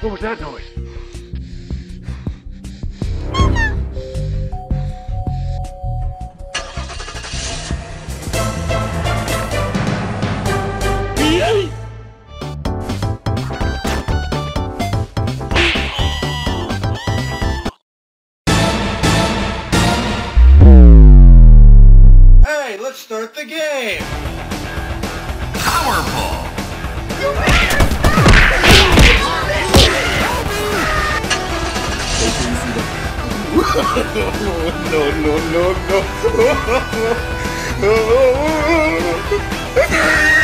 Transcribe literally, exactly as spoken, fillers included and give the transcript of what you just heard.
What was that noise? Hey, let's start the game! Powerball! no, no, no, no.